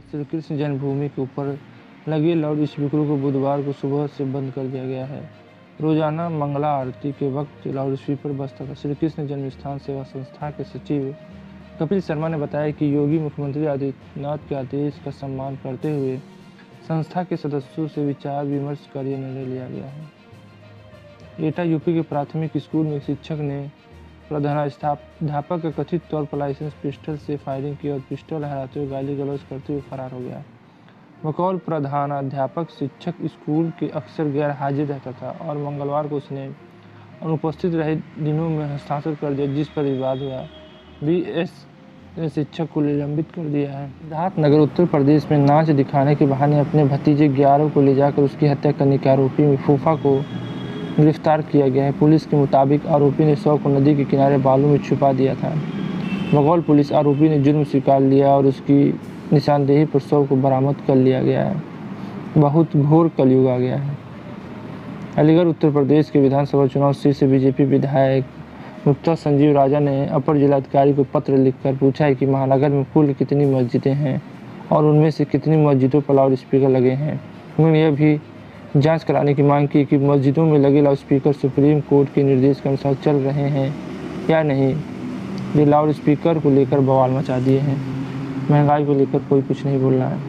श्री कृष्ण जन्मभूमि के ऊपर लगे लाउड स्पीकरों को बुधवार को सुबह से बंद कर दिया गया है। रोजाना मंगला आरती के वक्त लाउड स्पीकर बजता था। श्री कृष्ण जन्मस्थान सेवा संस्था के सचिव कपिल शर्मा ने बताया कि योगी मुख्यमंत्री आदित्यनाथ के आदेश का सम्मान करते हुए संस्था के सदस्यों से विचार विमर्श कर यह निर्णय लिया गया है। एटा यूपी के प्राथमिक स्कूल में शिक्षक ने प्रधानाध्यापक के कथित तौर पर लाइसेंस पिस्टल से फायरिंग की और पिस्टल लहराते हुए गाली गलौज करते हुए फरार हो गया। बकौल प्रधानाध्यापक शिक्षक स्कूल के अक्सर गैर हाजिर रहता था और मंगलवार को उसने अनुपस्थित रहे दिनों में हस्ताक्षर कर दिया, जिस पर विवाद हुआ। बीएस ने शिक्षक को निलंबित कर दिया है। सिद्धार्थनगर उत्तर प्रदेश में नाच दिखाने के बहाने अपने भतीजे 11 को ले जाकर उसकी हत्या करने के आरोपी में फूफा को गिरफ्तार किया गया है। पुलिस के मुताबिक आरोपी ने शव को नदी के किनारे बालू में छुपा दिया था। बघौल पुलिस आरोपी ने जुर्म स्वीकार लिया और उसकी निशानदेही पर शव को बरामद कर लिया गया है। बहुत घोर कलयुग आ गया है। अलीगढ़ उत्तर प्रदेश के विधानसभा चुनाव सीट से बीजेपी विधायक मुक्ता संजीव राजा ने अपर जिलाधिकारी को पत्र लिखकर पूछा है कि महानगर में कुल कितनी मस्जिदें हैं और उनमें से कितनी मस्जिदों पर लाउड स्पीकर लगे हैं। उन्होंने यह भी जांच कराने की मांग की कि मस्जिदों में लगे लाउड स्पीकर सुप्रीम कोर्ट के निर्देश के अनुसार चल रहे हैं या नहीं। ये लाउड स्पीकर को लेकर बवाल मचा दिए हैं। महंगाई को लेकर कोई कुछ नहीं बोल रहा है।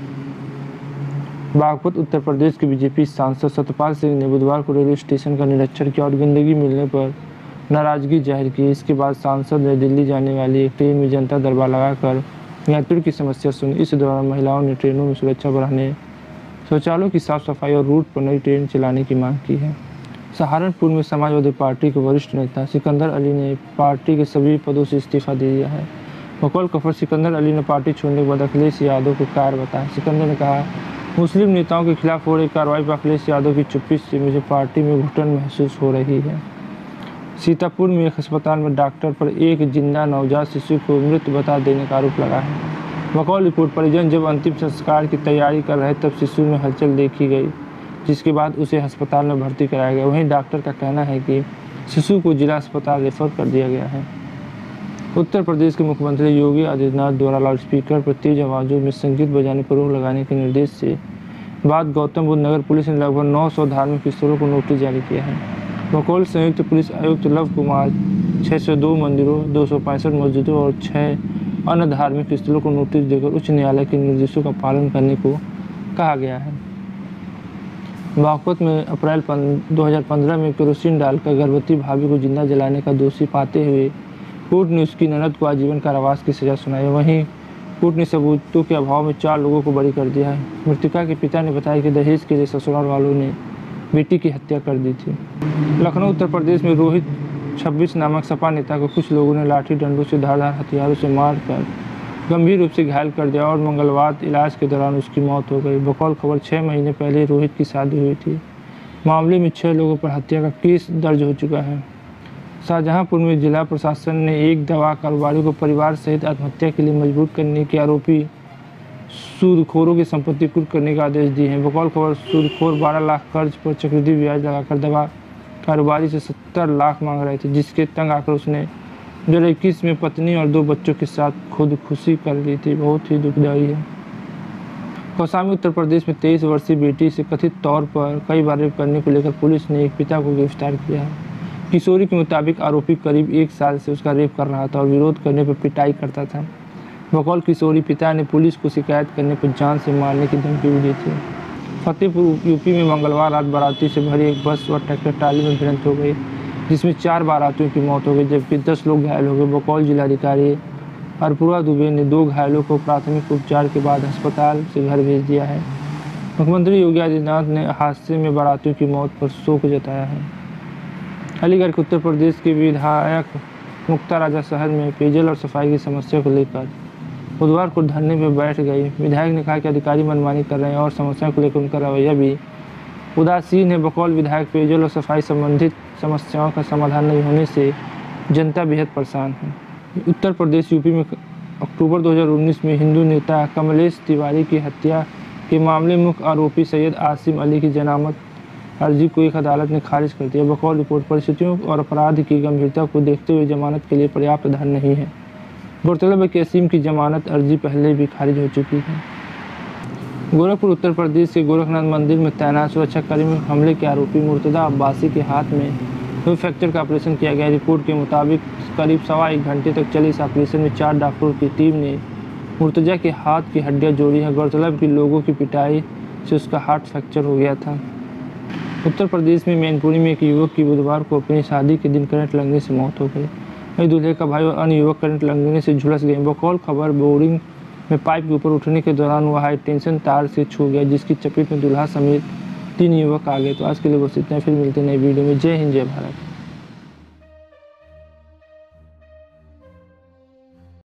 बागपत उत्तर प्रदेश के बीजेपी सांसद सतपाल सिंह ने बुधवार को रेलवे स्टेशन का निरीक्षण किया और गंदगी मिलने पर नाराजगी जाहिर की। इसके बाद सांसद ने दिल्ली जाने वाली एक ट्रेन में जनता दरबार लगाकर यात्रियों की समस्या सुनी। इस दौरान महिलाओं ने ट्रेनों में सुरक्षा बढ़ाने, शौचालयों की साफ सफाई और रूट पर नई ट्रेन चलाने की मांग की है। सहारनपुर में समाजवादी पार्टी के वरिष्ठ नेता सिकंदर अली ने पार्टी के सभी पदों से इस्तीफा दे दिया है। बकौल खबर सिकंदर अली ने पार्टी छोड़ने के बाद अखिलेश यादव को कार बताया। सिकंदर ने कहा, मुस्लिम नेताओं के खिलाफ हो रही कार्रवाई पर अखिलेश यादव की चुप्पी से मुझे पार्टी में घुटन महसूस हो रही है। सीतापुर में एक अस्पताल में डॉक्टर पर एक जिंदा नवजात शिशु को मृत बता देने का आरोप लगा है। बकौल रिपोर्ट, परिजन जब अंतिम संस्कार की तैयारी कर रहे तब शिशु में हलचल देखी गई, जिसके बाद उसे अस्पताल में भर्ती कराया गया। वहीं डॉक्टर का कहना है कि शिशु को जिला अस्पताल रेफर कर दिया गया है। उत्तर प्रदेश के मुख्यमंत्री योगी आदित्यनाथ द्वारा लाउडस्पीकर पर तेज आवाज़ों में संगीत बजाने पर रोक लगाने के निर्देश से बाद गौतम बुद्ध नगर पुलिस ने लगभग 900 धार्मिक स्थलों को नोटिस जारी किया है। बकौल संयुक्त पुलिस आयुक्त लव कुमार 602 मंदिरों, 265 मस्जिदों और 6 अन्य धार्मिक स्थलों को नोटिस देकर उच्च न्यायालय के निर्देशों का पालन करने को कहा गया है। बागपत में अप्रैल 2015 में केरोसिन डालकर गर्भवती भाभी को जिंदा जलाने का दोषी पाते हुए कोर्ट ने उसकी ननद को आजीवन कारावास की सजा सुनाई। वहीं कोर्ट ने सबूतों के अभाव में 4 लोगों को बरी कर दिया है। मृतका के पिता ने बताया कि दहेज के लिए ससुराल वालों ने बेटी की हत्या कर दी थी। लखनऊ उत्तर प्रदेश में रोहित 26 नामक सपा नेता को कुछ लोगों ने लाठी डंडों से धारदार हथियारों से मारकर गंभीर रूप से घायल कर दिया और मंगलवार इलाज के दौरान उसकी मौत हो गई। बकौल खबर 6 महीने पहले रोहित की शादी हुई थी। मामले में 6 लोगों पर हत्या का केस दर्ज हो चुका है। शाहजहांपुर में जिला प्रशासन ने एक दवा कारोबारी को परिवार सहित आत्महत्या के लिए मजबूर करने के आरोपी सूदखोरों की संपत्ति कुर्क करने का आदेश दिए हैं। बकौल खबर, सूदखोर 12 लाख कर्ज पर चक्रवृद्धि ब्याज लगाकर दवा कारोबारी से 70 लाख मांग रहे थे, जिसके तंग आकर उसने 2021 में पत्नी और 2 बच्चों के साथ खुदकुशी कर ली थी। बहुत ही दुखदायी है। कौसाम्बी उत्तर प्रदेश में 23 वर्षीय बेटी से कथित तौर पर कई बार रेप करने को लेकर पुलिस ने एक पिता को गिरफ्तार किया है। किशोरी के मुताबिक आरोपी करीब 1 साल से उसका रेप कर रहा था और विरोध करने पर पिटाई करता था। बकौल किशोरी पिता ने पुलिस को शिकायत करने पर जान से मारने की धमकी भी दी थी। फतेहपुर यूपी में मंगलवार रात बाराती से भरी एक बस व ट्रैक्टर ट्राली में भिड़ंत हो गई, जिसमें 4 बारातियों की मौत हो गई जबकि 10 लोग घायल हो गए। बकौल जिलाधिकारी अरपुरा दुबे ने 2 घायलों को प्राथमिक उपचार के बाद अस्पताल से घर भेज दिया है। मुख्यमंत्री योगी आदित्यनाथ ने हादसे में बारातियों की मौत पर शोक जताया है। अलीगढ़ के उत्तर प्रदेश के विधायक मुक्ता राजा शहर में पेयजल और सफाई की समस्या को लेकर बुधवार को धरने में बैठ गई। विधायक ने कहा कि अधिकारी मनमानी कर रहे हैं और समस्या को लेकर उनका रवैया भी उदासीन है। बकौल विधायक, पेयजल और सफाई संबंधित समस्याओं का समाधान नहीं होने से जनता बेहद परेशान है। उत्तर प्रदेश यूपी में अक्टूबर 2019 में हिंदू नेता कमलेश तिवारी की हत्या के मामले में मुख्य आरोपी सैयद आसिम अली की जमानत अर्जी को एक अदालत ने खारिज कर दिया। बकौल रिपोर्ट, परिस्थितियों और अपराध की गंभीरता को देखते हुए जमानत के लिए पर्याप्त धन नहीं है। गौरतलब है कि आसिम की जमानत अर्जी पहले भी खारिज हो चुकी है। गोरखपुर उत्तर प्रदेश के गोरखनाथ मंदिर में तैनात सुरक्षाकर्मी में हमले के आरोपी मुर्तदा अब्बासी के हाथ में हुए फ्रैक्चर का ऑपरेशन किया गया। रिपोर्ट के मुताबिक करीब 1.25 घंटे तक चले इस ऑपरेशन में 4 डॉक्टरों की टीम ने मुर्तजा के हाथ की हड्डियां जोड़ी हैं। गौरतलब कि लोगों की पिटाई से उसका हाथ फ्रैक्चर हो गया था। उत्तर प्रदेश में मैनपुरी में एक युवक की बुधवार को अपनी शादी के दिन करंट लगने से मौत हो गई। वहीं दूल्हे का भाई और अन्य युवक करंट लगने से झुलस गए। बकौल खबर बोरिंग में पाइप के ऊपर उठने के दौरान वह हाई टेंशन तार से छू गया, जिसकी चपेट में दूल्हा समेत 3 युवक आ गए। तो आज के लिए बस इतना, फिर मिलते हैं नई वीडियो में। जय हिंद, जय भारत।